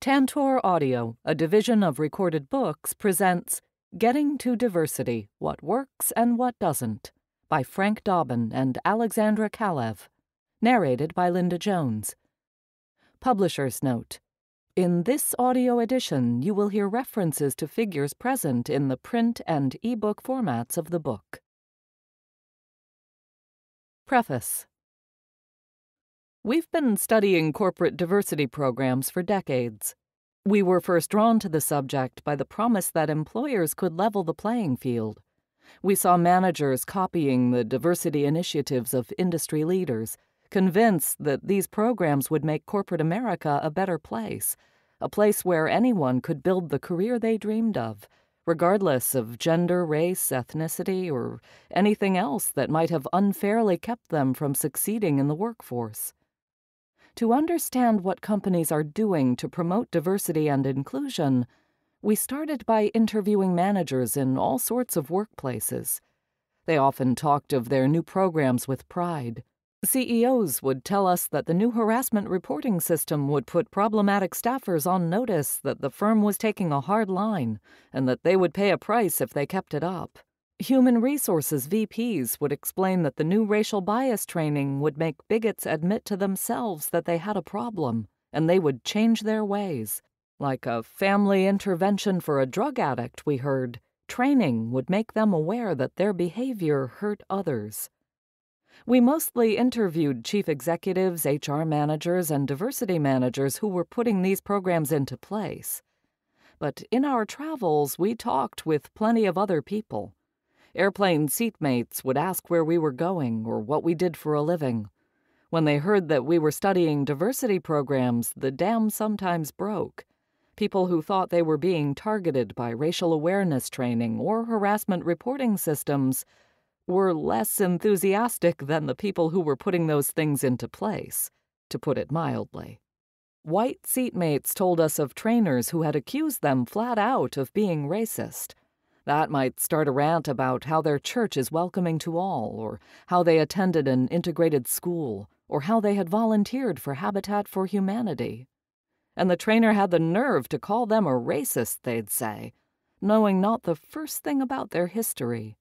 Tantor Audio, a division of Recorded Books, presents Getting to Diversity, What Works and What Doesn't, by Frank Dobbin and Alexandra Kalev. Narrated by Linda Jones. Publisher's note. In this audio edition, you will hear references to figures present in the print and ebook formats of the book. Preface. We've been studying corporate diversity programs for decades. We were first drawn to the subject by the promise that employers could level the playing field. We saw managers copying the diversity initiatives of industry leaders, convinced that these programs would make corporate America a better place, a place where anyone could build the career they dreamed of, regardless of gender, race, ethnicity, or anything else that might have unfairly kept them from succeeding in the workforce. To understand what companies are doing to promote diversity and inclusion, we started by interviewing managers in all sorts of workplaces. They often talked of their new programs with pride. CEOs would tell us that the new harassment reporting system would put problematic staffers on notice that the firm was taking a hard line and that they would pay a price if they kept it up. Human Resources VPs would explain that the new racial bias training would make bigots admit to themselves that they had a problem, and they would change their ways. Like a family intervention for a drug addict, we heard, training would make them aware that their behavior hurt others. We mostly interviewed chief executives, HR managers, and diversity managers who were putting these programs into place. But in our travels, we talked with plenty of other people. Airplane seatmates would ask where we were going or what we did for a living. When they heard that we were studying diversity programs, the dam sometimes broke. People who thought they were being targeted by racial awareness training or harassment reporting systems were less enthusiastic than the people who were putting those things into place, to put it mildly. White seatmates told us of trainers who had accused them flat out of being racist. That might start a rant about how their church is welcoming to all, or how they attended an integrated school, or how they had volunteered for Habitat for Humanity. And the trainer had the nerve to call them a racist, they'd say, knowing not the first thing about their history.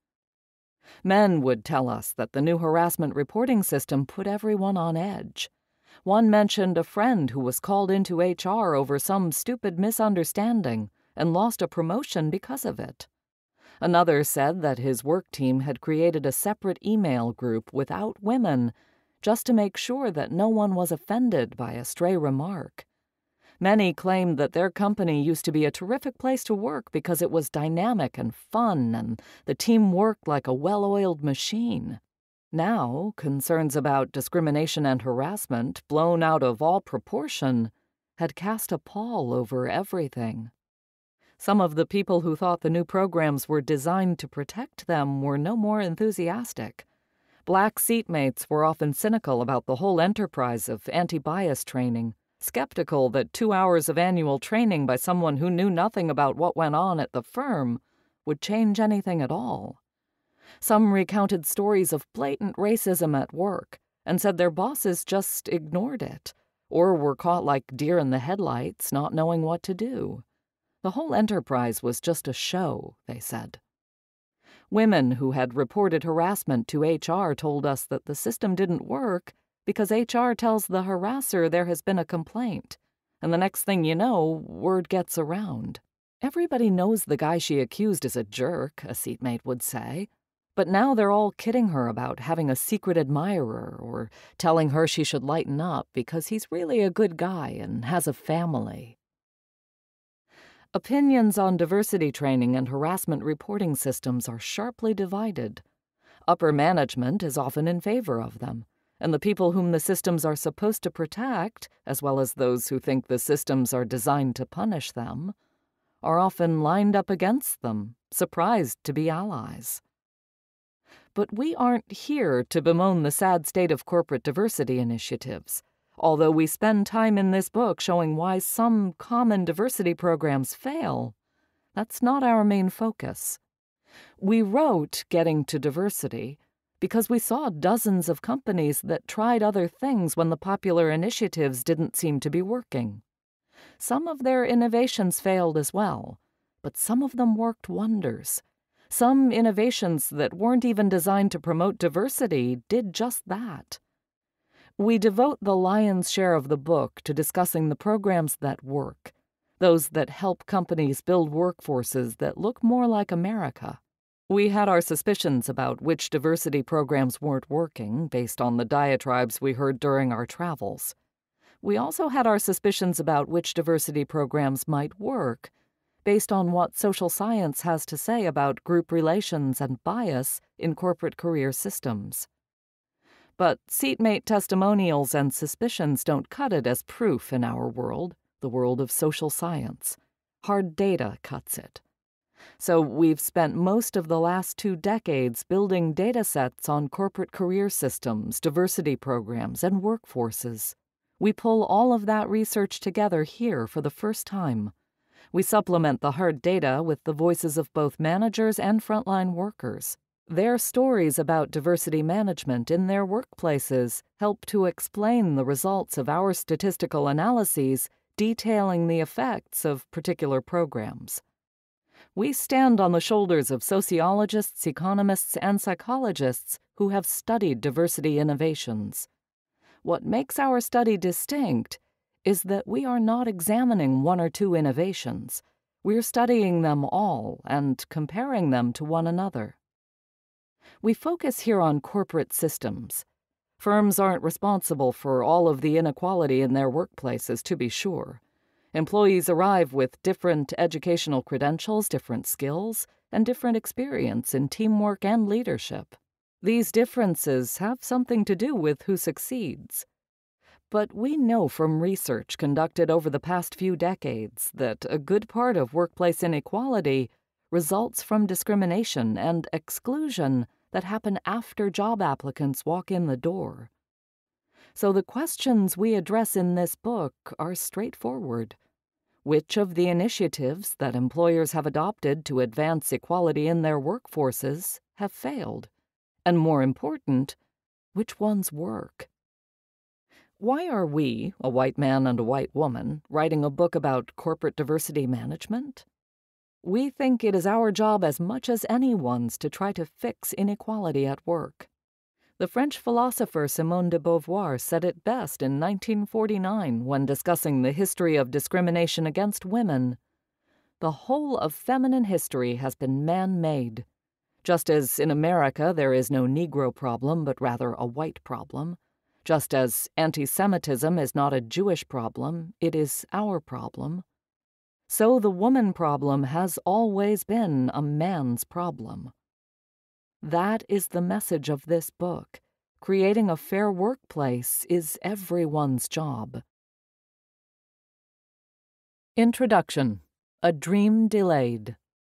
Men would tell us that the new harassment reporting system put everyone on edge. One mentioned a friend who was called into HR over some stupid misunderstanding and lost a promotion because of it. Another said that his work team had created a separate email group without women just to make sure that no one was offended by a stray remark. Many claimed that their company used to be a terrific place to work because it was dynamic and fun and the team worked like a well-oiled machine. Now, concerns about discrimination and harassment, blown out of all proportion, had cast a pall over everything. Some of the people who thought the new programs were designed to protect them were no more enthusiastic. Black seatmates were often cynical about the whole enterprise of anti-bias training, skeptical that 2 hours of annual training by someone who knew nothing about what went on at the firm would change anything at all. Some recounted stories of blatant racism at work and said their bosses just ignored it, or were caught like deer in the headlights, not knowing what to do. The whole enterprise was just a show, they said. Women who had reported harassment to HR told us that the system didn't work because HR tells the harasser there has been a complaint, and the next thing you know, word gets around. Everybody knows the guy she accused is a jerk, a seatmate would say, but now they're all kidding her about having a secret admirer or telling her she should lighten up because he's really a good guy and has a family. Opinions on diversity training and harassment reporting systems are sharply divided. Upper management is often in favor of them, and the people whom the systems are supposed to protect, as well as those who think the systems are designed to punish them, are often lined up against them, surprised to be allies. But we aren't here to bemoan the sad state of corporate diversity initiatives. Although we spend time in this book showing why some common diversity programs fail, that's not our main focus. We wrote Getting to Diversity because we saw dozens of companies that tried other things when the popular initiatives didn't seem to be working. Some of their innovations failed as well, but some of them worked wonders. Some innovations that weren't even designed to promote diversity did just that. We devote the lion's share of the book to discussing the programs that work, those that help companies build workforces that look more like America. We had our suspicions about which diversity programs weren't working based on the diatribes we heard during our travels. We also had our suspicions about which diversity programs might work based on what social science has to say about group relations and bias in corporate career systems. But seatmate testimonials and suspicions don't cut it as proof in our world, the world of social science. Hard data cuts it. So we've spent most of the last 2 decades building data sets on corporate career systems, diversity programs, and workforces. We pull all of that research together here for the first time. We supplement the hard data with the voices of both managers and frontline workers. Their stories about diversity management in their workplaces help to explain the results of our statistical analyses detailing the effects of particular programs. We stand on the shoulders of sociologists, economists, and psychologists who have studied diversity innovations. What makes our study distinct is that we are not examining 1 or 2 innovations. We're studying them all and comparing them to one another. We focus here on corporate systems. Firms aren't responsible for all of the inequality in their workplaces, to be sure. Employees arrive with different educational credentials, different skills, and different experience in teamwork and leadership. These differences have something to do with who succeeds. But we know from research conducted over the past few decades that a good part of workplace inequality results from discrimination and exclusion that happen after job applicants walk in the door. So the questions we address in this book are straightforward. Which of the initiatives that employers have adopted to advance equality in their workforces have failed? And more important, which ones work? Why are we, a white man and a white woman, writing a book about corporate diversity management? We think it is our job as much as anyone's to try to fix inequality at work. The French philosopher Simone de Beauvoir said it best in 1949 when discussing the history of discrimination against women. The whole of feminine history has been man-made. Just as in America there is no Negro problem but rather a white problem, just as anti-Semitism is not a Jewish problem, it is our problem, so the woman problem has always been a man's problem. That is the message of this book. Creating a fair workplace is everyone's job. Introduction: A Dream Delayed.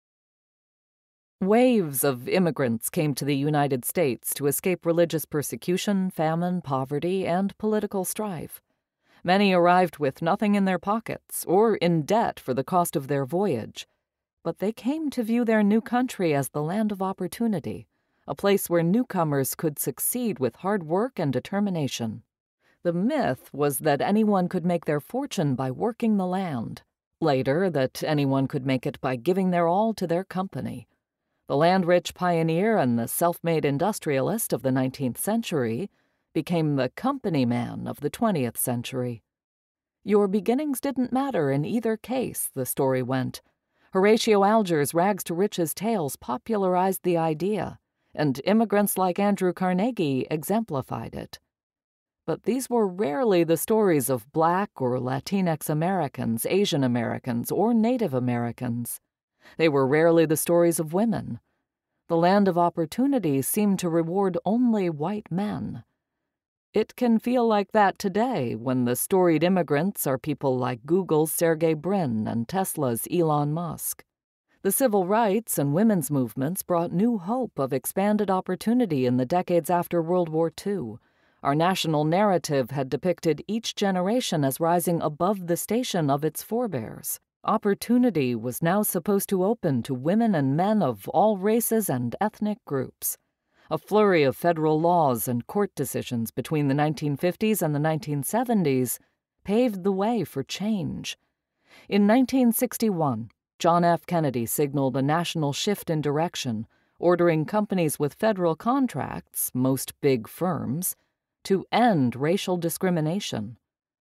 Waves of immigrants came to the United States to escape religious persecution, famine, poverty, and political strife. Many arrived with nothing in their pockets or in debt for the cost of their voyage, but they came to view their new country as the land of opportunity, a place where newcomers could succeed with hard work and determination. The myth was that anyone could make their fortune by working the land. Later, that anyone could make it by giving their all to their company. The land-rich pioneer and the self-made industrialist of the 19th century became the company man of the 20th century. Your beginnings didn't matter in either case, the story went. Horatio Alger's rags-to-riches tales popularized the idea, and immigrants like Andrew Carnegie exemplified it. But these were rarely the stories of Black or Latinx Americans, Asian Americans, or Native Americans. They were rarely the stories of women. The land of opportunity seemed to reward only white men. It can feel like that today when the storied immigrants are people like Google's Sergey Brin and Tesla's Elon Musk. The civil rights and women's movements brought new hope of expanded opportunity in the decades after World War II. Our national narrative had depicted each generation as rising above the station of its forebears. Opportunity was now supposed to open to women and men of all races and ethnic groups. A flurry of federal laws and court decisions between the 1950s and the 1970s paved the way for change. In 1961, John F. Kennedy signaled a national shift in direction, ordering companies with federal contracts, most big firms, to end racial discrimination.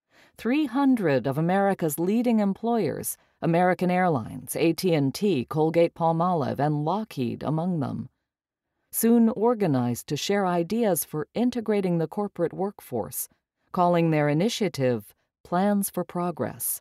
300 of America's leading employers, American Airlines, AT&T, Colgate-Palmolive, and Lockheed among them, soon organized to share ideas for integrating the corporate workforce, calling their initiative Plans for Progress.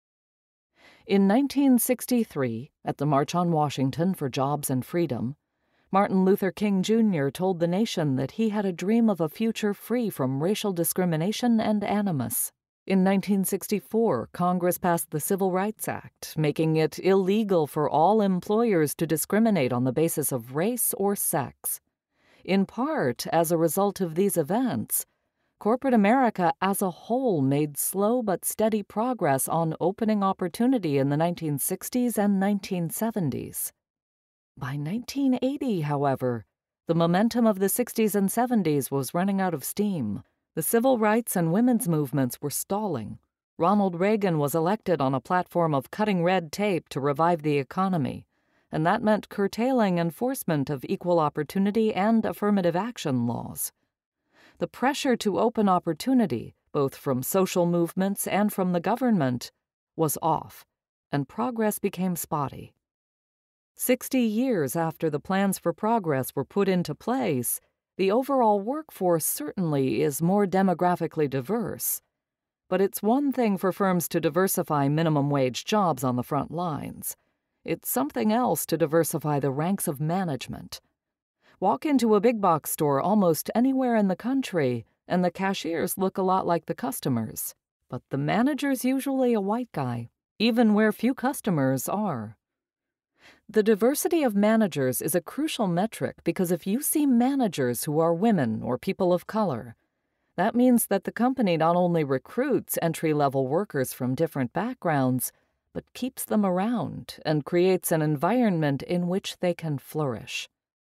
In 1963, at the March on Washington for Jobs and Freedom, Martin Luther King Jr. told the nation that he had a dream of a future free from racial discrimination and animus. In 1964, Congress passed the Civil Rights Act, making it illegal for all employers to discriminate on the basis of race or sex. In part, as a result of these events, corporate America as a whole made slow but steady progress on opening opportunity in the 1960s and 1970s. By 1980, however, the momentum of the 60s and 70s was running out of steam. The civil rights and women's movements were stalling. Ronald Reagan was elected on a platform of cutting red tape to revive the economy, and that meant curtailing enforcement of equal opportunity and affirmative action laws. The pressure to open opportunity, both from social movements and from the government, was off, and progress became spotty. 60 years after the plans for progress were put into place, the overall workforce certainly is more demographically diverse. But it's one thing for firms to diversify minimum wage jobs on the front lines. It's something else to diversify the ranks of management. Walk into a big box store almost anywhere in the country, and the cashiers look a lot like the customers. But the manager's usually a white guy, even where few customers are. The diversity of managers is a crucial metric because if you see managers who are women or people of color, that means that the company not only recruits entry-level workers from different backgrounds, but keeps them around and creates an environment in which they can flourish.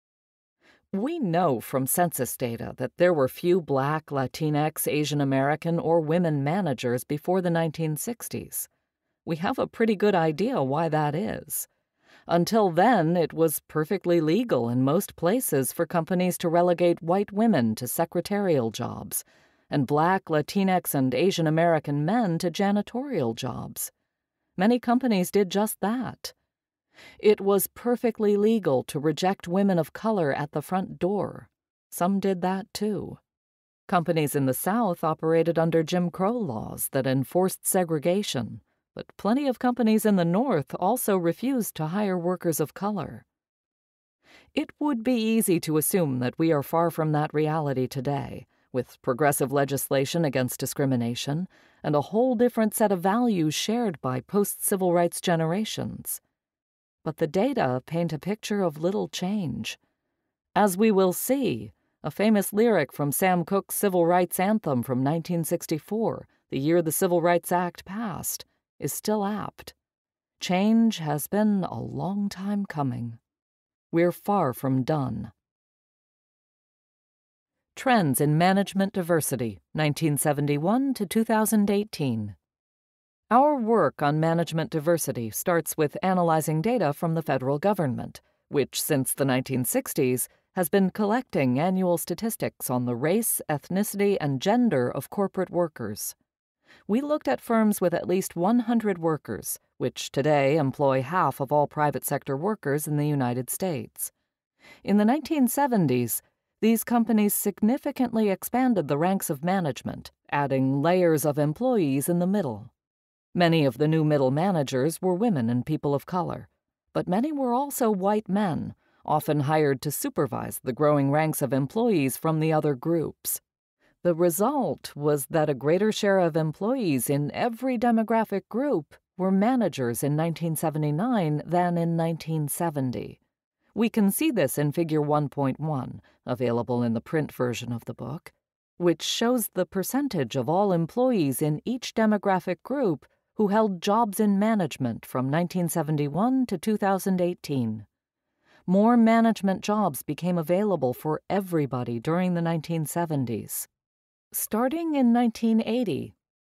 We know from census data that there were few Black, Latinx, Asian American, or women managers before the 1960s. We have a pretty good idea why that is. Until then, it was perfectly legal in most places for companies to relegate white women to secretarial jobs, and Black, Latinx, and Asian American men to janitorial jobs. Many companies did just that. It was perfectly legal to reject women of color at the front door. Some did that too. Companies in the South operated under Jim Crow laws that enforced segregation, but plenty of companies in the North also refused to hire workers of color. It would be easy to assume that we are far from that reality today, with progressive legislation against discrimination and a whole different set of values shared by post-civil rights generations. But the data paint a picture of little change. As we will see, a famous lyric from Sam Cooke's Civil Rights Anthem from 1964, the year the Civil Rights Act passed, is still apt. Change has been a long time coming. We're far from done. Trends in Management Diversity, 1971 to 2018. Our work on management diversity starts with analyzing data from the federal government, which since the 1960s has been collecting annual statistics on the race, ethnicity, and gender of corporate workers. We looked at firms with at least 100 workers, which today employ half of all private sector workers in the United States. In the 1970s, these companies significantly expanded the ranks of management, adding layers of employees in the middle. Many of the new middle managers were women and people of color, but many were also white men, often hired to supervise the growing ranks of employees from the other groups. The result was that a greater share of employees in every demographic group were managers in 1979 than in 1970. We can see this in Figure 1.1, available in the print version of the book, which shows the percentage of all employees in each demographic group who held jobs in management from 1971 to 2018. More management jobs became available for everybody during the 1970s. Starting in 1980,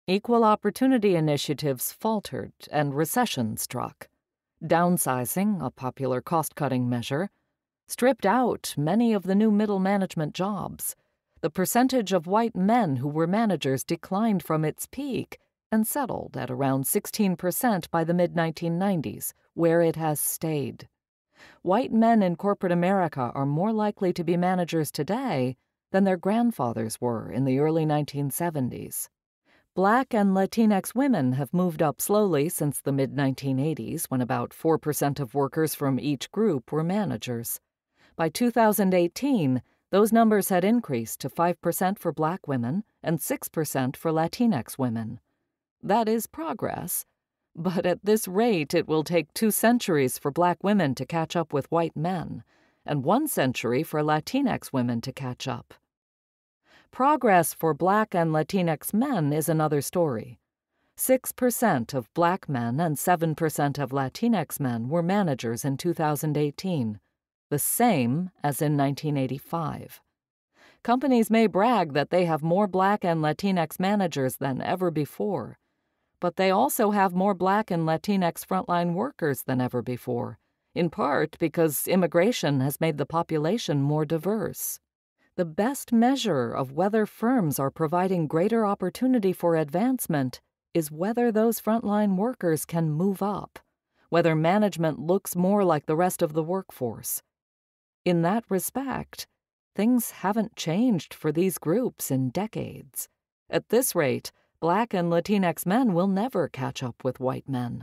Equal opportunity initiatives faltered and recession struck. Downsizing, a popular cost-cutting measure, stripped out many of the new middle management jobs. The percentage of white men who were managers declined from its peak and settled at around 16% by the mid-1990s, where it has stayed. White men in corporate America are more likely to be managers today than their grandfathers were in the early 1970s. Black and Latinx women have moved up slowly since the mid-1980s, when about 4% of workers from each group were managers. By 2018, those numbers had increased to 5% for Black women and 6% for Latinx women. That is progress, but at this rate it will take 2 centuries for Black women to catch up with white men, and 1 century for Latinx women to catch up. Progress for Black and Latinx men is another story. 6% of Black men and 7% of Latinx men were managers in 2018, the same as in 1985. Companies may brag that they have more Black and Latinx managers than ever before, but they also have more Black and Latinx frontline workers than ever before, in part because immigration has made the population more diverse. The best measure of whether firms are providing greater opportunity for advancement is whether those frontline workers can move up, whether management looks more like the rest of the workforce. In that respect, things haven't changed for these groups in decades. At this rate, Black and Latinx men will never catch up with white men.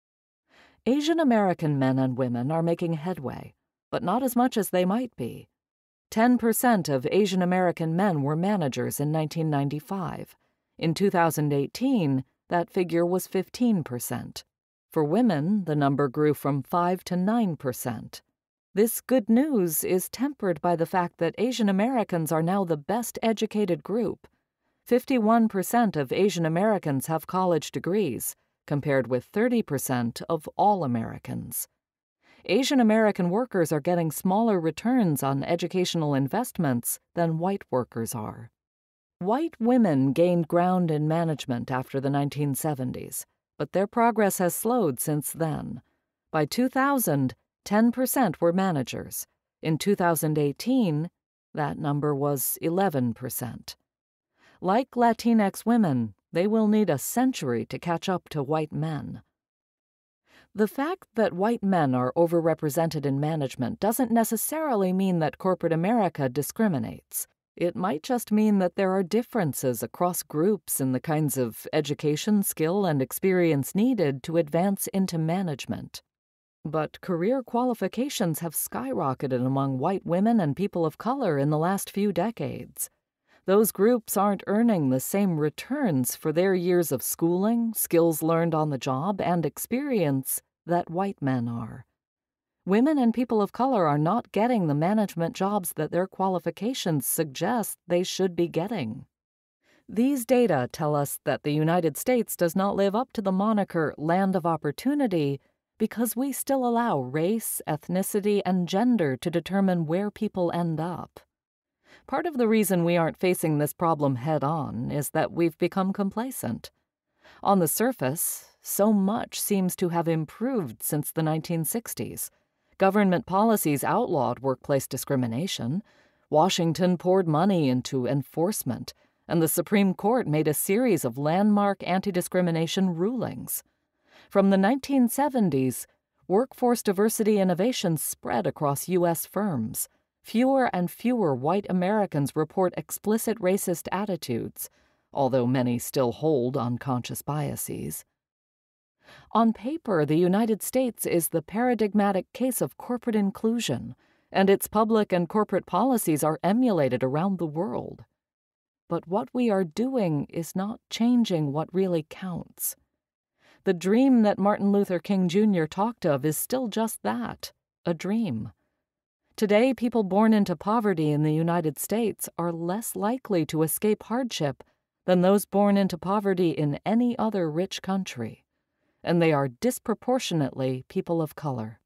Asian American men and women are making headway, but not as much as they might be. 10% of Asian American men were managers in 1995. In 2018, that figure was 15%. For women, the number grew from 5 to 9%. This good news is tempered by the fact that Asian Americans are now the best educated group. 51% of Asian Americans have college degrees, compared with 30% of all Americans. Asian American workers are getting smaller returns on educational investments than white workers are. White women gained ground in management after the 1970s, but their progress has slowed since then. By 2000, 10% were managers. In 2018, that number was 11%. Like Latinx women, they will need a century to catch up to white men. The fact that white men are overrepresented in management doesn't necessarily mean that corporate America discriminates. It might just mean that there are differences across groups in the kinds of education, skill, and experience needed to advance into management. But career qualifications have skyrocketed among white women and people of color in the last few decades. Those groups aren't earning the same returns for their years of schooling, skills learned on the job, and experience that white men are. Women and people of color are not getting the management jobs that their qualifications suggest they should be getting. These data tell us that the United States does not live up to the moniker land of opportunity because we still allow race, ethnicity, and gender to determine where people end up. Part of the reason we aren't facing this problem head-on is that we've become complacent. On the surface, so much seems to have improved since the 1960s. Government policies outlawed workplace discrimination. Washington poured money into enforcement, and the Supreme Court made a series of landmark anti-discrimination rulings. From the 1970s, workforce diversity innovations spread across U.S. firms. Fewer and fewer white Americans report explicit racist attitudes, although many still hold unconscious biases. On paper, the United States is the paradigmatic case of corporate inclusion, and its public and corporate policies are emulated around the world. But what we are doing is not changing what really counts. The dream that Martin Luther King Jr. talked of is still just that, a dream. Today, people born into poverty in the United States are less likely to escape hardship than those born into poverty in any other rich country, and they are disproportionately people of color.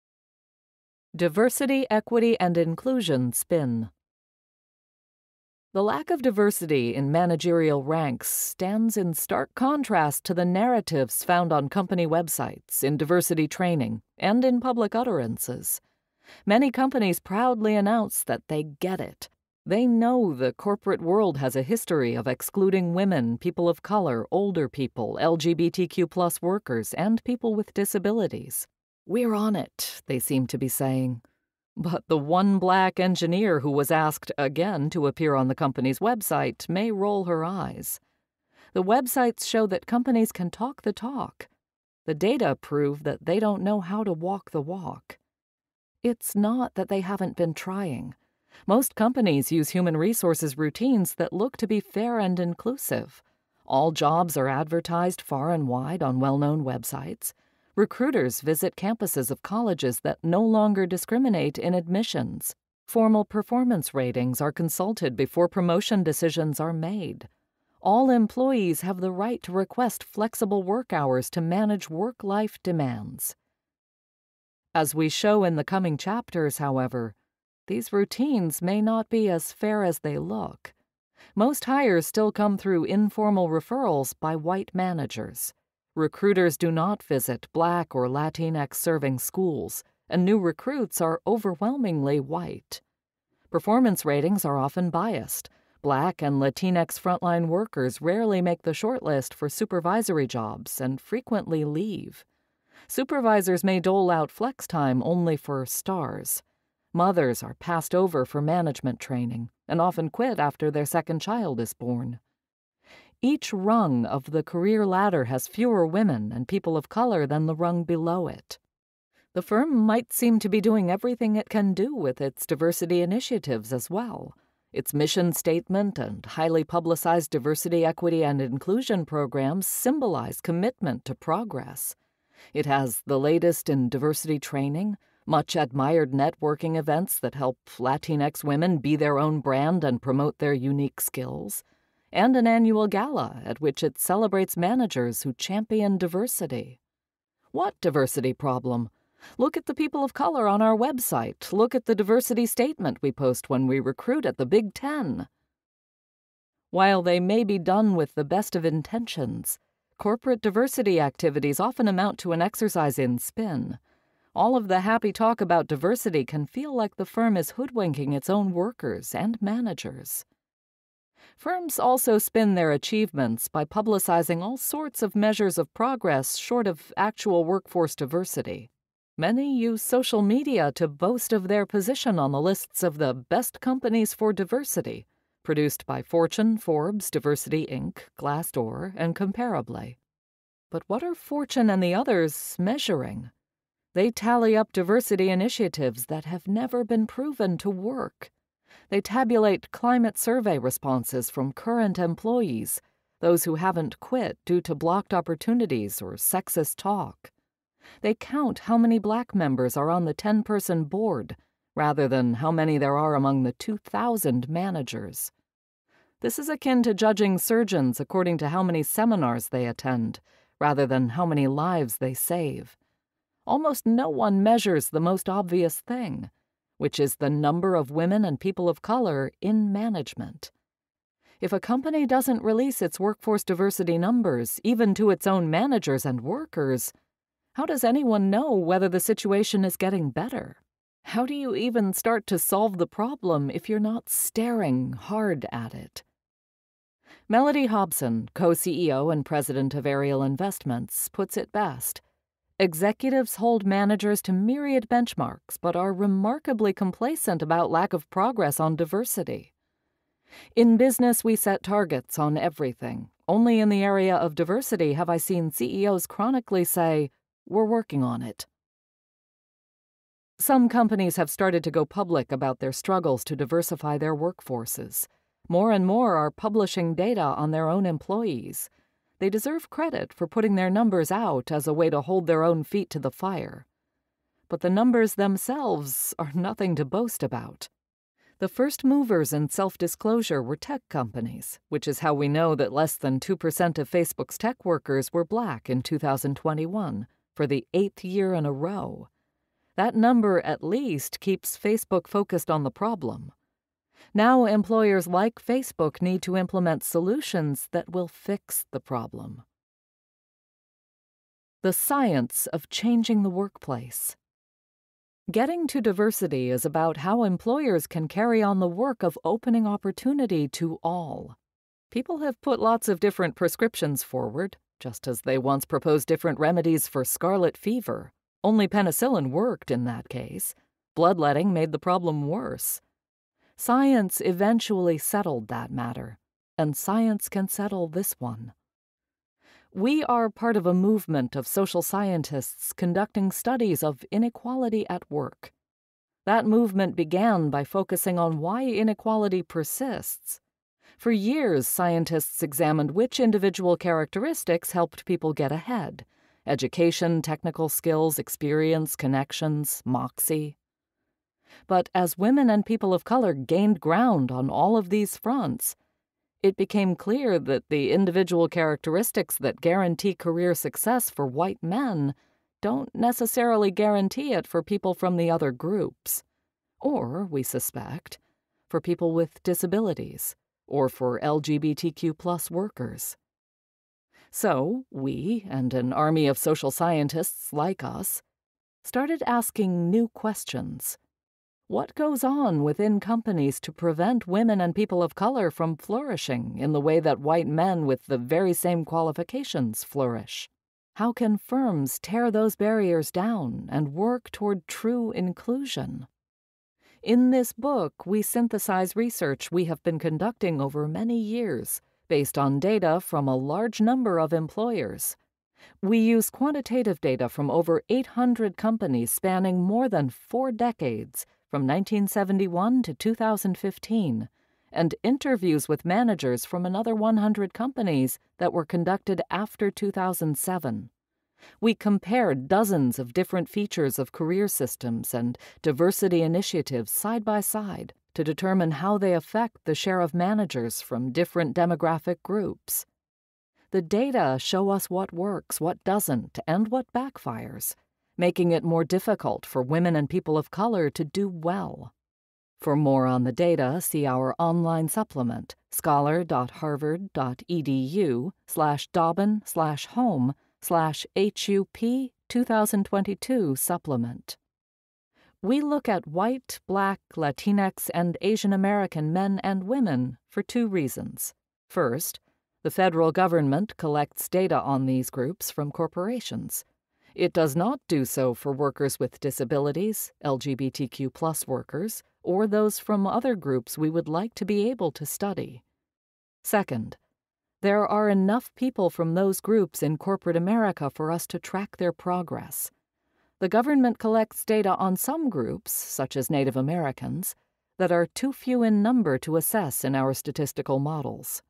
Diversity, Equity, and Inclusion spin. The lack of diversity in managerial ranks stands in stark contrast to the narratives found on company websites, in diversity training, and in public utterances. Many companies proudly announce that they get it. They know the corporate world has a history of excluding women, people of color, older people, LGBTQ+ workers, and people with disabilities. "We're on it," they seem to be saying. But the one black engineer who was asked again to appear on the company's website may roll her eyes. The websites show that companies can talk the talk. The data prove that they don't know how to walk the walk. It's not that they haven't been trying. Most companies use human resources routines that look to be fair and inclusive. All jobs are advertised far and wide on well-known websites. Recruiters visit campuses of colleges that no longer discriminate in admissions. Formal performance ratings are consulted before promotion decisions are made. All employees have the right to request flexible work hours to manage work-life demands. As we show in the coming chapters, however, these routines may not be as fair as they look. Most hires still come through informal referrals by white managers. Recruiters do not visit Black or Latinx-serving schools, and new recruits are overwhelmingly white. Performance ratings are often biased. Black and Latinx frontline workers rarely make the shortlist for supervisory jobs and frequently leave. Supervisors may dole out flex time only for stars. Mothers are passed over for management training and often quit after their second child is born. Each rung of the career ladder has fewer women and people of color than the rung below it. The firm might seem to be doing everything it can do with its diversity initiatives as well. Its mission statement and highly publicized diversity, equity, and inclusion programs symbolize commitment to progress. It has the latest in diversity training, much admired networking events that help Latinx women be their own brand and promote their unique skills, and an annual gala at which it celebrates managers who champion diversity. What diversity problem? Look at the people of color on our website. Look at the diversity statement we post when we recruit at the Big Ten. While they may be done with the best of intentions, corporate diversity activities often amount to an exercise in spin. All of the happy talk about diversity can feel like the firm is hoodwinking its own workers and managers. Firms also spin their achievements by publicizing all sorts of measures of progress short of actual workforce diversity. Many use social media to boast of their position on the lists of the best companies for diversity, produced by Fortune, Forbes, Diversity Inc., Glassdoor, and Comparably. But what are Fortune and the others measuring? They tally up diversity initiatives that have never been proven to work. They tabulate climate survey responses from current employees, those who haven't quit due to blocked opportunities or sexist talk. They count how many Black members are on the 10-person board, rather than how many there are among the 2,000 managers. This is akin to judging surgeons according to how many seminars they attend, rather than how many lives they save. Almost no one measures the most obvious thing, which is the number of women and people of color in management. If a company doesn't release its workforce diversity numbers, even to its own managers and workers, how does anyone know whether the situation is getting better? How do you even start to solve the problem if you're not staring hard at it? Melody Hobson, co-CEO and president of Ariel Investments, puts it best. Executives hold managers to myriad benchmarks, but are remarkably complacent about lack of progress on diversity. In business, we set targets on everything. Only in the area of diversity have I seen CEOs chronically say, "We're working on it." Some companies have started to go public about their struggles to diversify their workforces. More and more are publishing data on their own employees. They deserve credit for putting their numbers out as a way to hold their own feet to the fire. But the numbers themselves are nothing to boast about. The first movers in self-disclosure were tech companies, which is how we know that less than 2% of Facebook's tech workers were Black in 2021, for the 8th year in a row. That number, at least, keeps Facebook focused on the problem. Now employers like Facebook need to implement solutions that will fix the problem. The science of changing the workplace. Getting to diversity is about how employers can carry on the work of opening opportunity to all. People have put lots of different prescriptions forward, just as they once proposed different remedies for scarlet fever. Only penicillin worked in that case. Bloodletting made the problem worse. Science eventually settled that matter, and science can settle this one. We are part of a movement of social scientists conducting studies of inequality at work. That movement began by focusing on why inequality persists. For years, scientists examined which individual characteristics helped people get ahead: education, technical skills, experience, connections, moxie. But as women and people of color gained ground on all of these fronts, it became clear that the individual characteristics that guarantee career success for white men don't necessarily guarantee it for people from the other groups, or, we suspect, for people with disabilities, or for LGBTQ+ workers. So, we, and an army of social scientists like us, started asking new questions. What goes on within companies to prevent women and people of color from flourishing in the way that white men with the very same qualifications flourish? How can firms tear those barriers down and work toward true inclusion? In this book, we synthesize research we have been conducting over many years, based on data from a large number of employers. We use quantitative data from over 800 companies spanning more than 4 decades, from 1971 to 2015, and interviews with managers from another 100 companies that were conducted after 2007. We compared dozens of different features of career systems and diversity initiatives side by side to determine how they affect the share of managers from different demographic groups. The data show us what works, what doesn't, and what backfires, making it more difficult for women and people of color to do well. For more on the data, see our online supplement, scholar.harvard.edu/Dobbin/home/HUP 2022 supplement. We look at white, Black, Latinx, and Asian American men and women for 2 reasons. First, the federal government collects data on these groups from corporations. It does not do so for workers with disabilities, LGBTQ+ workers, or those from other groups we would like to be able to study. Second, there are enough people from those groups in corporate America for us to track their progress. The government collects data on some groups, such as Native Americans, that are too few in number to assess in our statistical models.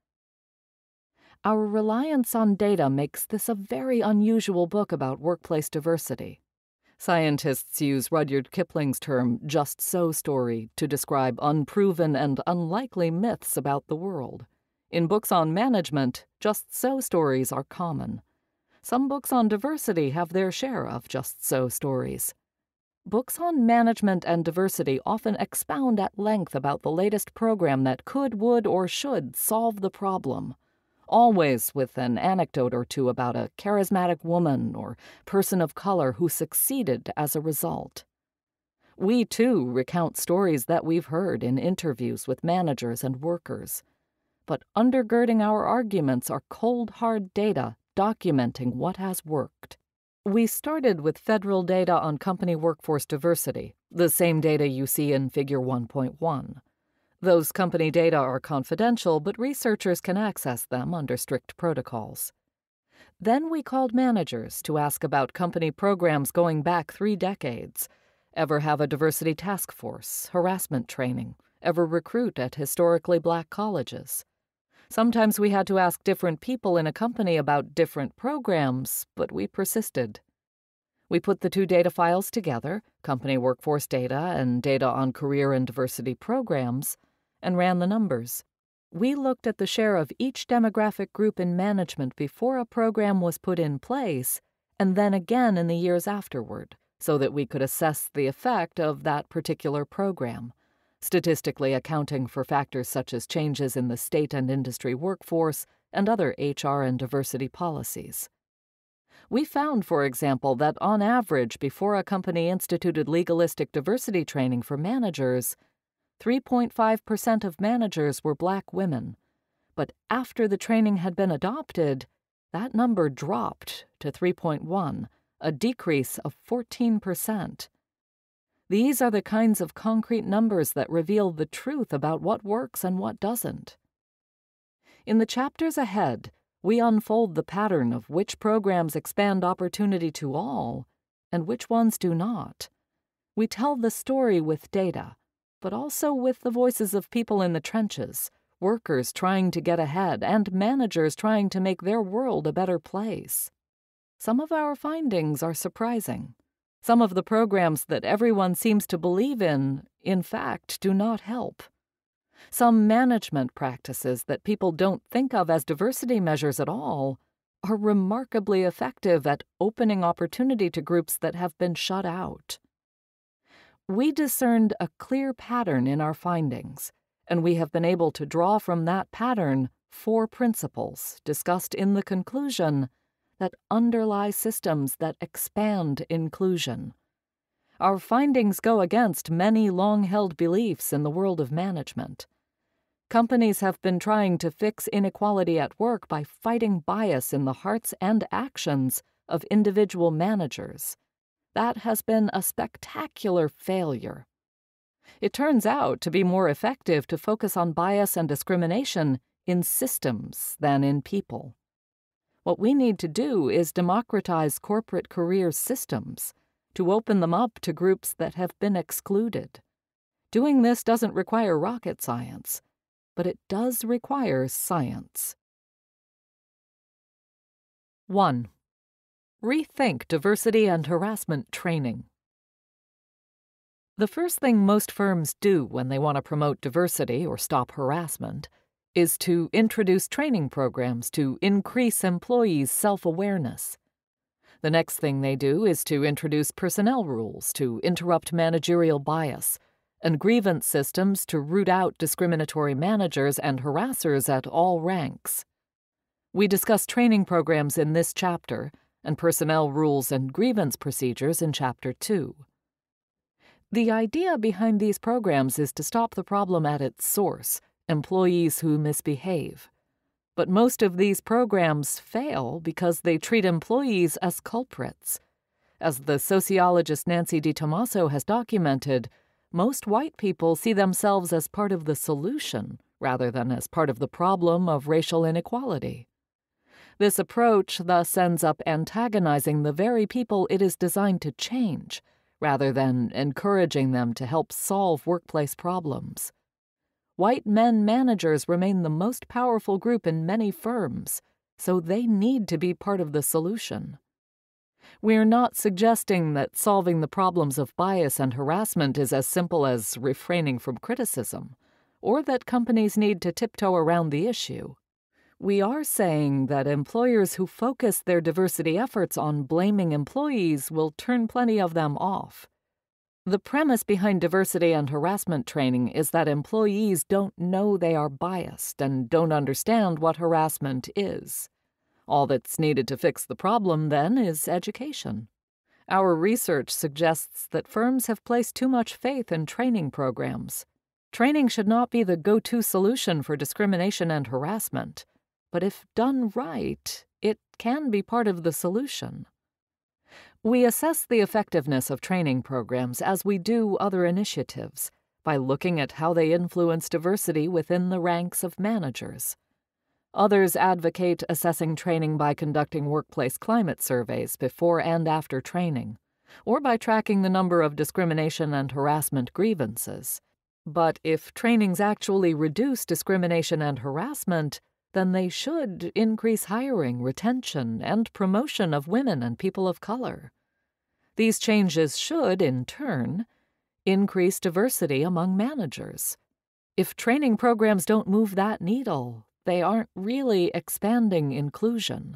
Our reliance on data makes this a very unusual book about workplace diversity. Scientists use Rudyard Kipling's term "just so story" to describe unproven and unlikely myths about the world. In books on management, just so stories are common. Some books on diversity have their share of just so stories. Books on management and diversity often expound at length about the latest program that could, would, or should solve the problem, always with an anecdote or two about a charismatic woman or person of color who succeeded as a result. We, too, recount stories that we've heard in interviews with managers and workers. But undergirding our arguments are cold, hard data documenting what has worked. We started with federal data on company workforce diversity, the same data you see in Figure 1.1. Those company data are confidential, but researchers can access them under strict protocols. Then we called managers to ask about company programs going back 3 decades. Ever have a diversity task force, harassment training, ever recruit at historically Black colleges? Sometimes we had to ask different people in a company about different programs, but we persisted. We put the 2 data files together, company workforce data and data on career and diversity programs, and ran the numbers. We looked at the share of each demographic group in management before a program was put in place, and then again in the years afterward, so that we could assess the effect of that particular program. statistically accounting for factors such as changes in the state and industry workforce and other HR and diversity policies. We found, for example, that on average, before a company instituted legalistic diversity training for managers, 3.5% of managers were Black women. But after the training had been adopted, that number dropped to 3.1, a decrease of 14%. These are the kinds of concrete numbers that reveal the truth about what works and what doesn't. In the chapters ahead, we unfold the pattern of which programs expand opportunity to all and which ones do not. We tell the story with data, but also with the voices of people in the trenches, workers trying to get ahead, and managers trying to make their world a better place. Some of our findings are surprising. Some of the programs that everyone seems to believe in fact, do not help. Some management practices that people don't think of as diversity measures at all are remarkably effective at opening opportunity to groups that have been shut out. We discerned a clear pattern in our findings, and we have been able to draw from that pattern 4 principles discussed in the conclusion that underlie systems that expand inclusion. Our findings go against many long-held beliefs in the world of management. Companies have been trying to fix inequality at work by fighting bias in the hearts and actions of individual managers. That has been a spectacular failure. It turns out to be more effective to focus on bias and discrimination in systems than in people. What we need to do is democratize corporate career systems, to open them up to groups that have been excluded. Doing this doesn't require rocket science, but it does require science. 1. Rethink diversity and harassment training. The first thing most firms do when they want to promote diversity or stop harassment is to introduce training programs to increase employees' self-awareness. The next thing they do is to introduce personnel rules to interrupt managerial bias and grievance systems to root out discriminatory managers and harassers at all ranks. We discuss training programs in this chapter and personnel rules and grievance procedures in Chapter 2. The idea behind these programs is to stop the problem at its source, employees who misbehave. But most of these programs fail because they treat employees as culprits. As the sociologist Nancy DiTomaso has documented, most white people see themselves as part of the solution rather than as part of the problem of racial inequality. This approach thus ends up antagonizing the very people it is designed to change, rather than encouraging them to help solve workplace problems. White men managers remain the most powerful group in many firms, so they need to be part of the solution. We're not suggesting that solving the problems of bias and harassment is as simple as refraining from criticism, or that companies need to tiptoe around the issue. We are saying that employers who focus their diversity efforts on blaming employees will turn plenty of them off. The premise behind diversity and harassment training is that employees don't know they are biased and don't understand what harassment is. All that's needed to fix the problem, then, is education. Our research suggests that firms have placed too much faith in training programs. Training should not be the go-to solution for discrimination and harassment. But if done right, it can be part of the solution. We assess the effectiveness of training programs as we do other initiatives, by looking at how they influence diversity within the ranks of managers. Others advocate assessing training by conducting workplace climate surveys before and after training, or by tracking the number of discrimination and harassment grievances. But if trainings actually reduce discrimination and harassment, then they should increase hiring, retention, and promotion of women and people of color. These changes should, in turn, increase diversity among managers. If training programs don't move that needle, they aren't really expanding inclusion.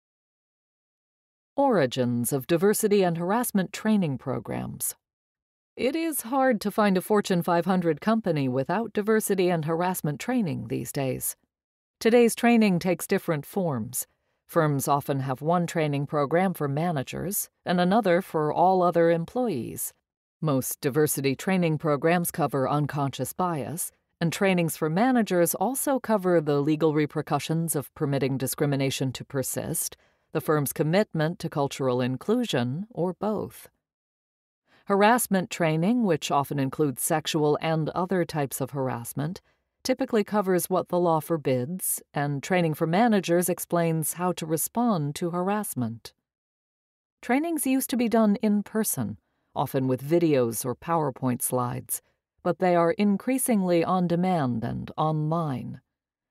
Origins of diversity and harassment training programs. It is hard to find a Fortune 500 company without diversity and harassment training these days. Today's training takes different forms. Firms often have one training program for managers and another for all other employees. Most diversity training programs cover unconscious bias, and trainings for managers also cover the legal repercussions of permitting discrimination to persist, the firm's commitment to cultural inclusion, or both. Harassment training, which often includes sexual and other types of harassment, typically covers what the law forbids, and training for managers explains how to respond to harassment. Trainings used to be done in person, often with videos or PowerPoint slides, but they are increasingly on demand and online.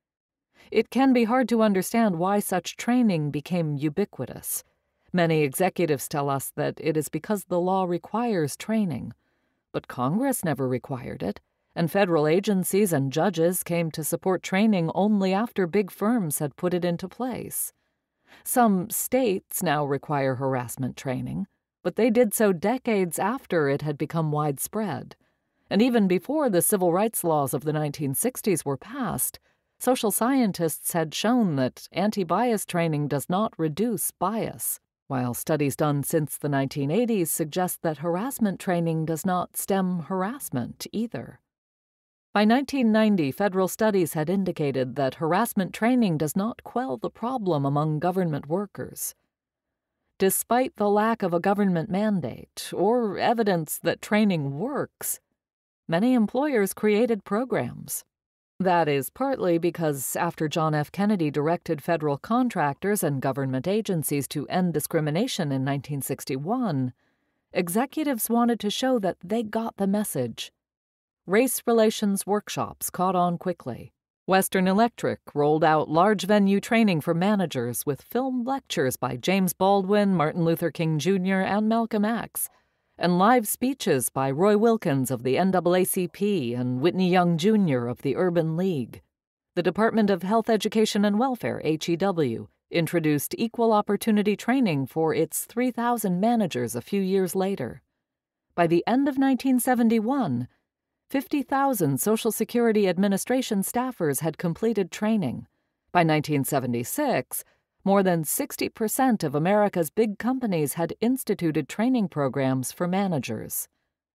It can be hard to understand why such training became ubiquitous. Many executives tell us that it is because the law requires training, but Congress never required it, and federal agencies and judges came to support training only after big firms had put it into place. Some states now require harassment training, but they did so decades after it had become widespread. And even before the civil rights laws of the 1960s were passed, social scientists had shown that anti-bias training does not reduce bias, while studies done since the 1980s suggest that harassment training does not stem harassment either. By 1990, federal studies had indicated that harassment training does not quell the problem among government workers. Despite the lack of a government mandate or evidence that training works, many employers created programs. That is partly because after John F. Kennedy directed federal contractors and government agencies to end discrimination in 1961, executives wanted to show that they got the message. Race relations workshops caught on quickly. Western Electric rolled out large venue training for managers with filmed lectures by James Baldwin, Martin Luther King Jr., and Malcolm X, and live speeches by Roy Wilkins of the NAACP and Whitney Young Jr. of the Urban League. The Department of Health, Education, and Welfare, HEW, introduced equal opportunity training for its 3,000 managers a few years later. By the end of 1971, 50,000 Social Security Administration staffers had completed training. By 1976, more than 60% of America's big companies had instituted training programs for managers.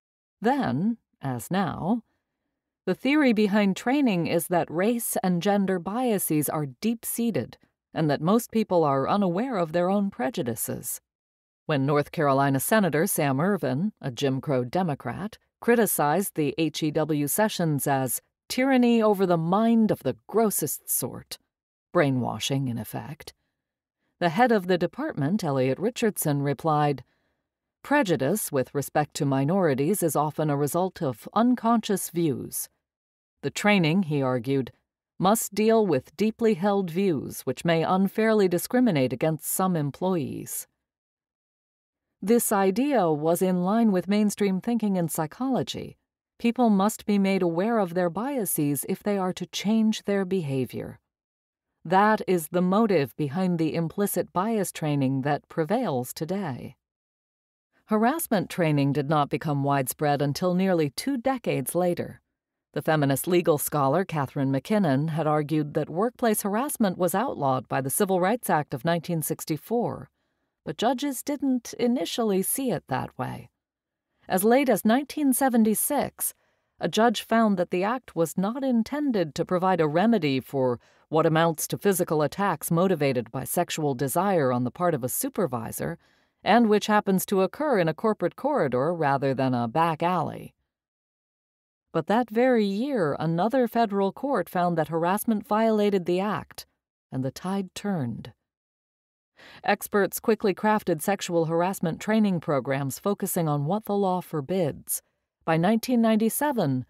Then, as now, the theory behind training is that race and gender biases are deep-seated and that most people are unaware of their own prejudices. When North Carolina Senator Sam Ervin, a Jim Crow Democrat, criticized the HEW sessions as tyranny over the mind of the grossest sort, brainwashing in effect, the head of the department, Elliot Richardson, replied, "Prejudice with respect to minorities is often a result of unconscious views. The training," he argued, "must deal with deeply held views which may unfairly discriminate against some employees." This idea was in line with mainstream thinking in psychology. People must be made aware of their biases if they are to change their behavior. That is the motive behind the implicit bias training that prevails today. Harassment training did not become widespread until nearly 2 decades later. The feminist legal scholar Catherine McKinnon had argued that workplace harassment was outlawed by the Civil Rights Act of 1964, but judges didn't initially see it that way. As late as 1976, a judge found that the act was not intended to provide a remedy for what amounts to physical attacks motivated by sexual desire on the part of a supervisor, and which happens to occur in a corporate corridor rather than a back alley. But that very year, another federal court found that harassment violated the act, and the tide turned. Experts quickly crafted sexual harassment training programs focusing on what the law forbids. By 1997,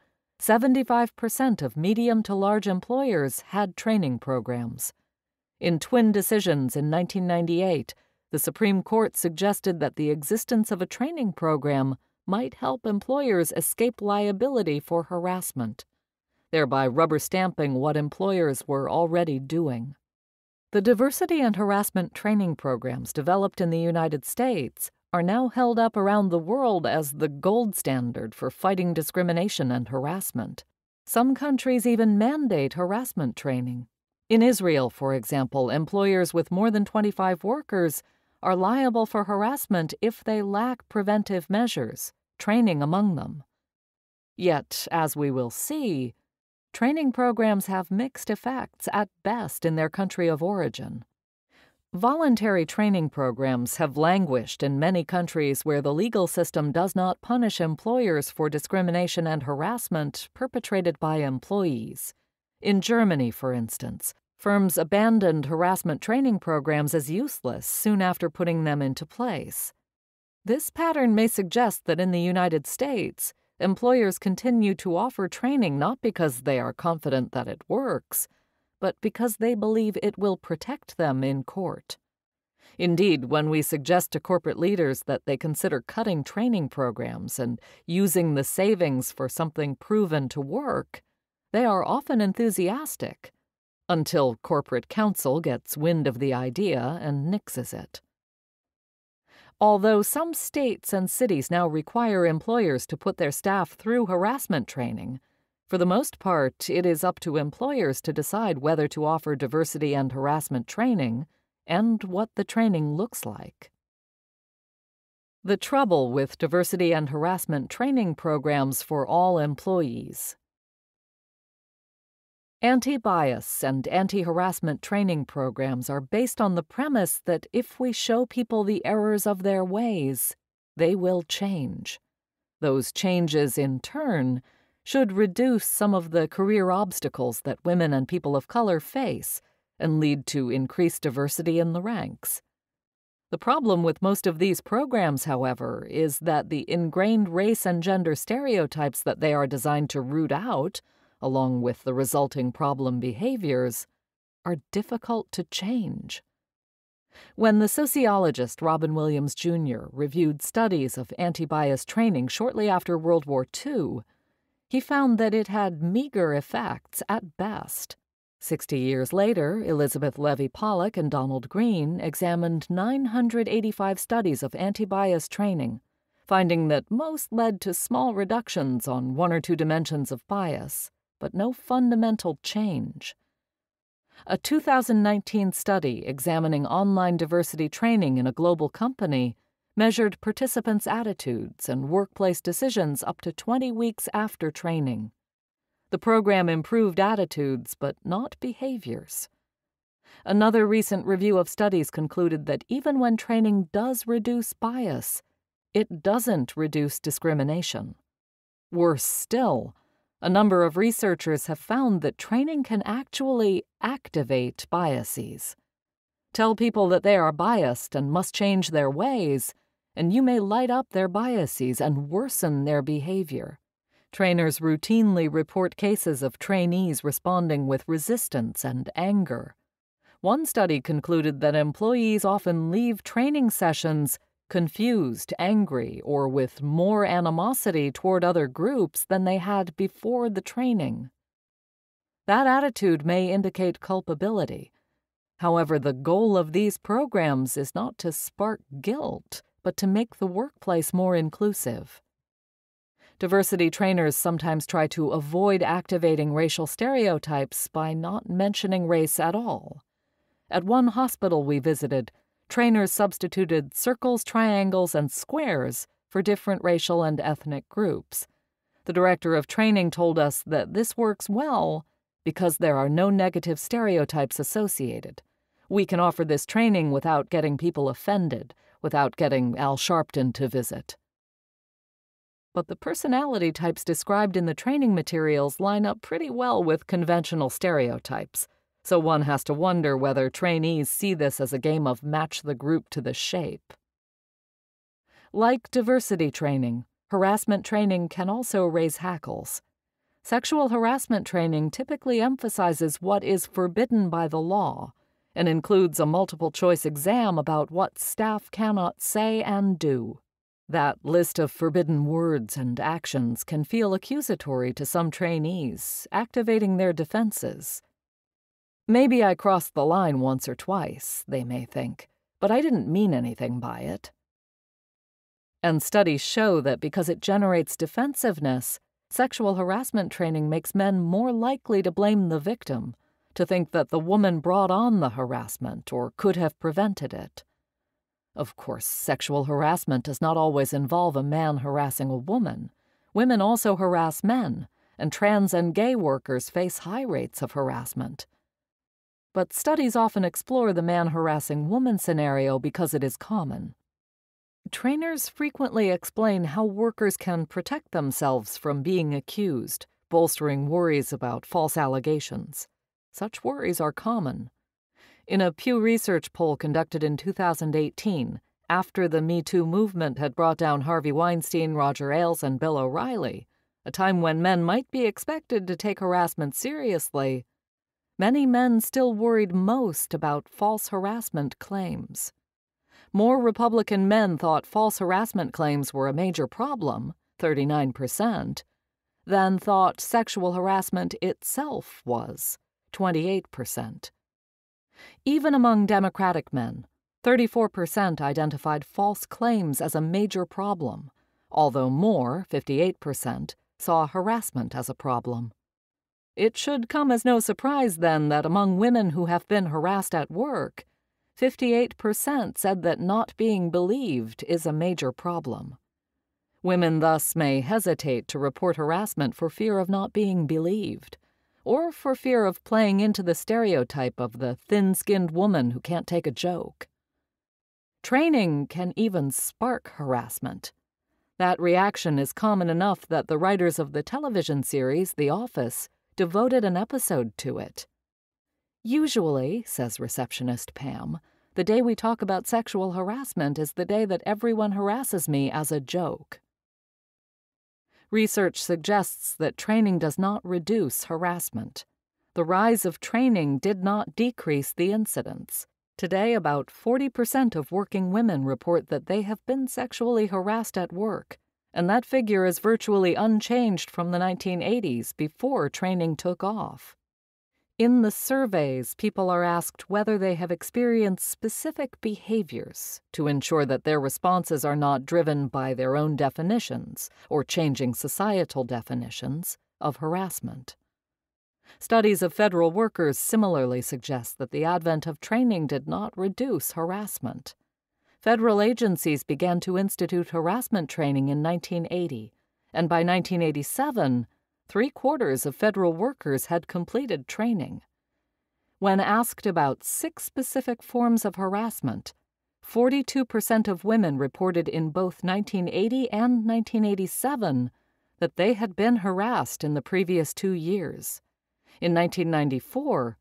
75% of medium to large employers had training programs. In twin decisions in 1998, the Supreme Court suggested that the existence of a training program might help employers escape liability for harassment, thereby rubber-stamping what employers were already doing. The diversity and harassment training programs developed in the United States are now held up around the world as the gold standard for fighting discrimination and harassment. Some countries even mandate harassment training. In Israel, for example, employers with more than 25 workers are liable for harassment if they lack preventive measures, training among them. Yet, as we will see, training programs have mixed effects at best in their country of origin. Voluntary training programs have languished in many countries where the legal system does not punish employers for discrimination and harassment perpetrated by employees. In Germany, for instance, firms abandoned harassment training programs as useless soon after putting them into place. This pattern may suggest that in the United States, employers continue to offer training not because they are confident that it works, but because they believe it will protect them in court. Indeed, when we suggest to corporate leaders that they consider cutting training programs and using the savings for something proven to work, they are often enthusiastic, until corporate counsel gets wind of the idea and nixes it. Although some states and cities now require employers to put their staff through harassment training, for the most part, it is up to employers to decide whether to offer diversity and harassment training and what the training looks like. The trouble with diversity and harassment training programs for all employees. Anti-bias and anti-harassment training programs are based on the premise that if we show people the errors of their ways, they will change. Those changes, in turn, should reduce some of the career obstacles that women and people of color face and lead to increased diversity in the ranks. The problem with most of these programs, however, is that the ingrained race and gender stereotypes that they are designed to root out, along with the resulting problem behaviors, are difficult to change. When the sociologist Robin Williams, Jr. reviewed studies of anti-bias training shortly after World War II, he found that it had meager effects at best. 60 years later, Elizabeth Levy Pollock and Donald Green examined 985 studies of anti-bias training, finding that most led to small reductions on one or two dimensions of bias, but no fundamental change. A 2019 study examining online diversity training in a global company measured participants' attitudes and workplace decisions up to 20 weeks after training. The program improved attitudes, but not behaviors. Another recent review of studies concluded that even when training does reduce bias, it doesn't reduce discrimination. Worse still, a number of researchers have found that training can actually activate biases. Tell people that they are biased and must change their ways, and you may light up their biases and worsen their behavior. Trainers routinely report cases of trainees responding with resistance and anger. One study concluded that employees often leave training sessions confused, angry, or with more animosity toward other groups than they had before the training. That attitude may indicate culpability. However, the goal of these programs is not to spark guilt, but to make the workplace more inclusive. Diversity trainers sometimes try to avoid activating racial stereotypes by not mentioning race at all. At one hospital we visited, trainers substituted circles, triangles, and squares for different racial and ethnic groups. The director of training told us that this works well because there are no negative stereotypes associated. We can offer this training without getting people offended, without getting Al Sharpton to visit. But the personality types described in the training materials line up pretty well with conventional stereotypes, so one has to wonder whether trainees see this as a game of match the group to the shape. Like diversity training, harassment training can also raise hackles. Sexual harassment training typically emphasizes what is forbidden by the law and includes a multiple-choice exam about what staff cannot say and do. That list of forbidden words and actions can feel accusatory to some trainees, activating their defenses. Maybe I crossed the line once or twice, they may think, but I didn't mean anything by it. And studies show that because it generates defensiveness, sexual harassment training makes men more likely to blame the victim, to think that the woman brought on the harassment or could have prevented it. Of course, sexual harassment does not always involve a man harassing a woman. Women also harass men, and trans and gay workers face high rates of harassment. But studies often explore the man harassing woman scenario because it is common. Trainers frequently explain how workers can protect themselves from being accused, bolstering worries about false allegations. Such worries are common. In a Pew Research poll conducted in 2018, after the Me Too movement had brought down Harvey Weinstein, Roger Ailes, and Bill O'Reilly, a time when men might be expected to take harassment seriously, many men still worried most about false harassment claims. More Republican men thought false harassment claims were a major problem, 39%, than thought sexual harassment itself was, 28%. Even among Democratic men, 34% identified false claims as a major problem, although more, 58%, saw harassment as a problem. It should come as no surprise, then, that among women who have been harassed at work, 58% said that not being believed is a major problem. Women thus may hesitate to report harassment for fear of not being believed, or for fear of playing into the stereotype of the thin-skinned woman who can't take a joke. Training can even spark harassment. That reaction is common enough that the writers of the television series The Office devoted an episode to it. Usually, says receptionist Pam, the day we talk about sexual harassment is the day that everyone harasses me as a joke. Research suggests that training does not reduce harassment. The rise of training did not decrease the incidence. Today, about 40% of working women report that they have been sexually harassed at work, and that figure is virtually unchanged from the 1980s before training took off. In the surveys, people are asked whether they have experienced specific behaviors to ensure that their responses are not driven by their own definitions or changing societal definitions of harassment. Studies of federal workers similarly suggest that the advent of training did not reduce harassment. Federal agencies began to institute harassment training in 1980, and by 1987, 3/4 of federal workers had completed training. When asked about 6 specific forms of harassment, 42% of women reported in both 1980 and 1987 that they had been harassed in the previous 2 years. In 1994,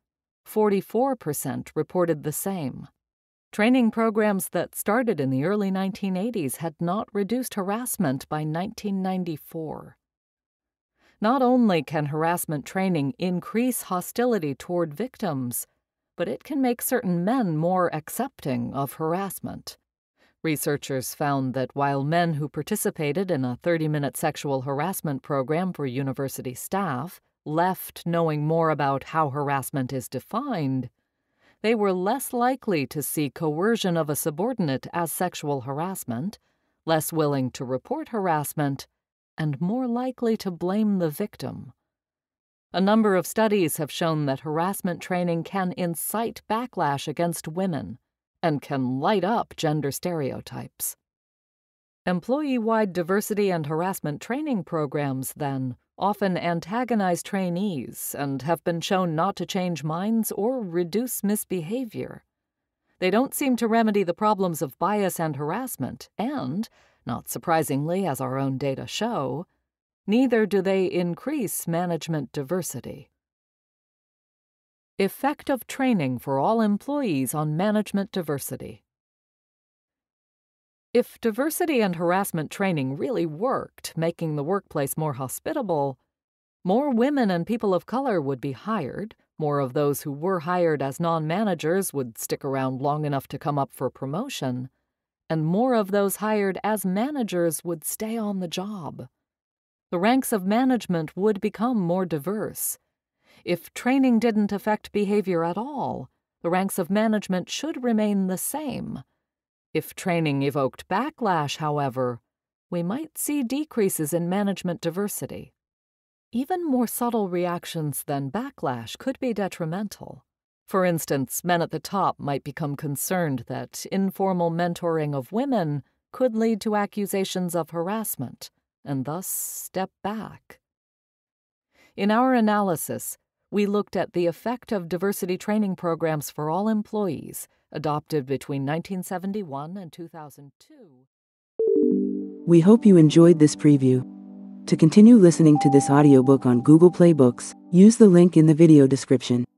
44% reported the same. Training programs that started in the early 1980s had not reduced harassment by 1994. Not only can harassment training increase hostility toward victims, but it can make certain men more accepting of harassment. Researchers found that while men who participated in a 30-minute sexual harassment program for university staff left knowing more about how harassment is defined, they were less likely to see coercion of a subordinate as sexual harassment, less willing to report harassment, and more likely to blame the victim. A number of studies have shown that harassment training can incite backlash against women and can light up gender stereotypes. Employee-wide diversity and harassment training programs, then, often antagonize trainees and have been shown not to change minds or reduce misbehavior. They don't seem to remedy the problems of bias and harassment, and, not surprisingly, as our own data show, neither do they increase management diversity. Effect of training for all employees on management diversity. If diversity and harassment training really worked, making the workplace more hospitable, more women and people of color would be hired, more of those who were hired as non-managers would stick around long enough to come up for promotion, and more of those hired as managers would stay on the job. The ranks of management would become more diverse. If training didn't affect behavior at all, the ranks of management should remain the same. If training evoked backlash, however, we might see decreases in management diversity. Even more subtle reactions than backlash could be detrimental. For instance, men at the top might become concerned that informal mentoring of women could lead to accusations of harassment, and thus step back. In our analysis, we looked at the effect of diversity training programs for all employees, adopted between 1971 and 2002. We hope you enjoyed this preview. To continue listening to this audiobook on Google Play Books, use the link in the video description.